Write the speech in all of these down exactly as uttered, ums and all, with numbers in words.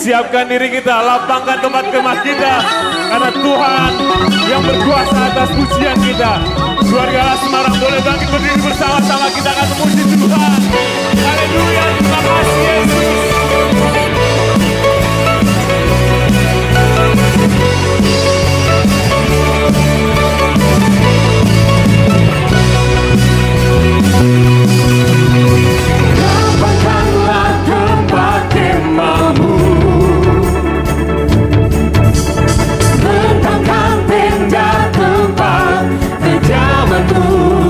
Siapkan diri kita, lapangkan tempat kemah kita, karena Tuhan yang berkuasa atas pujian kita. Keluarga Semarang boleh bangkit berdiri bersama-sama, kita akan memuji Tuhan. Haleluya, terima kasih Yesus. Lapangkanlah tempat kemahmu, bentangkan tenda tempat kediamanmu.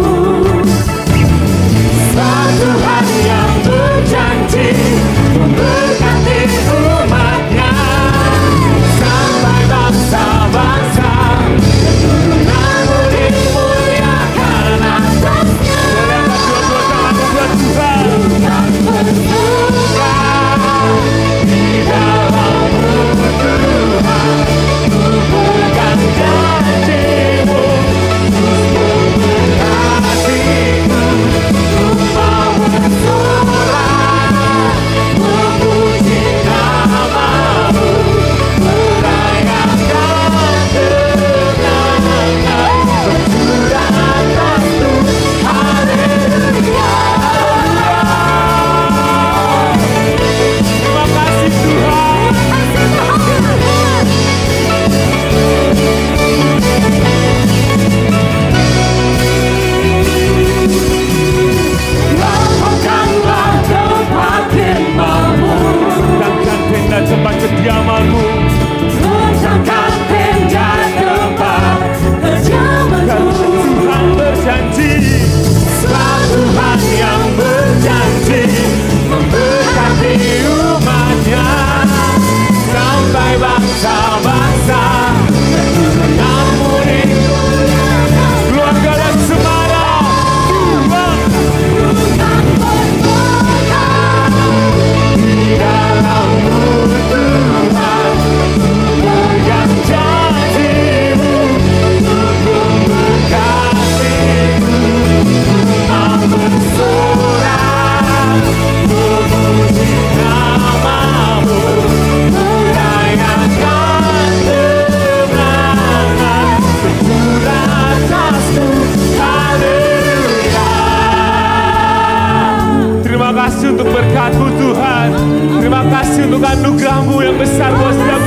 Satu hari yang berjanji memberkati umatnya, sampai bangsa-bangsa keturunanmu dimuliakan atasnya. Tuhan bersuka di dalammu Tuhan, pegang janjimu, memberkatimu, mau bersorak, memuji namamu, merayakan kemenangan, bersurat atas Tuhan. Haleluya. Terima kasih Tuhan. Lapangkanlah tempat kemahmu, Bentangkan tenda tempat kediamanmu, bentangkan tenda tempat kediamanmu. Tuhan berjanji, Suatu hari yang berjanji memberkati umatnya, sampai bangsa-bangsa keturunanmu dimuliakan. keluarga dan Semarang, Tuhan Tuhan berdoa di dalammu Tuhan, pegang janjimu, memberkatimu, mau bersorak, memuji namamu, merayakan kemenangan, bersurat atas Tuhan. Haleluya. terima kasih untuk berkat-Mu Tuhan. Terima kasih untuk anugerah-Mu yang besar buat setiap